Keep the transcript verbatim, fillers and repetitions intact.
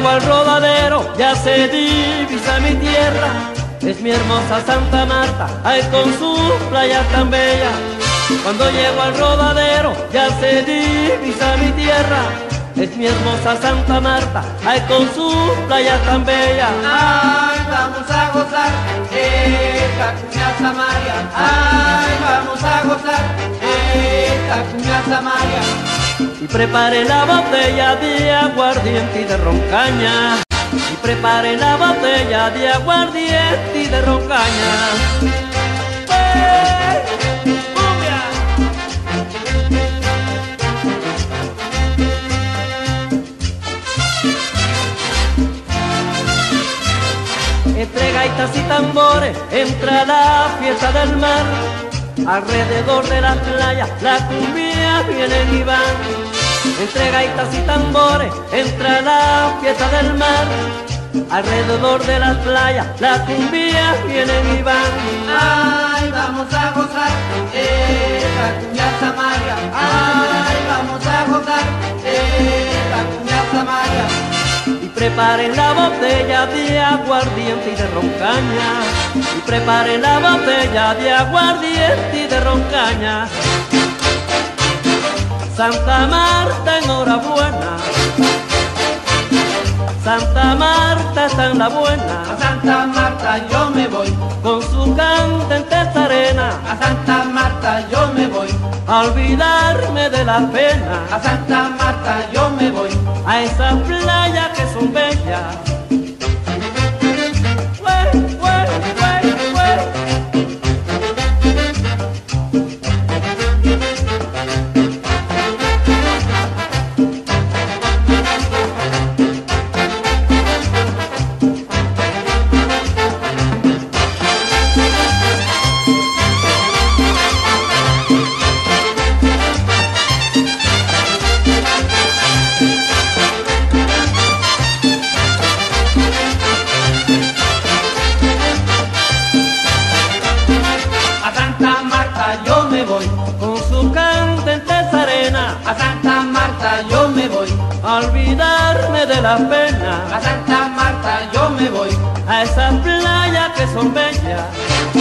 llego al Rodadero ya se divisa mi tierra. Es mi hermosa Santa Marta, ay con su playa tan bella. Cuando llego al Rodadero ya se divisa mi tierra. Es mi hermosa Santa Marta, ay con su playa tan bella. Ay, vamos a gozar esta cumbia Samaria. Ay, vamos a gozar esta cumbia Samaria. Y prepare la botella de aguardiente y de roncaña. Y prepare la botella de aguardiente y de roncaña. ¡Eh! ¡Cumbia! Entre gaitas y tambores entra la fiesta del mar. Alrededor de la playa la cumbia viene y va. Entre gaitas y tambores entra la fiesta del mar. Alrededor de las playas la cumbia viene y va. Ay, vamos a gozar esta cumbia Samaria. Ay, vamos a gozar esta cumbia Samaria. Y preparen la botella de aguardiente y de roncaña. Y preparen la botella de aguardiente y de roncaña. Santa Marta, enhorabuena. Santa Marta está en la buena. A Santa Marta yo me voy, Con su candente arena. a Santa Marta yo me voy, A olvidarme de la pena. a Santa Marta yo me voy. A esas playas que son bellas. Güey, güey, güey, güey. A Santa Marta yo me voy, Con su candente arena. a Santa Marta yo me voy, A olvidarme de la pena. a Santa Marta yo me voy. A esas playas que son bellas.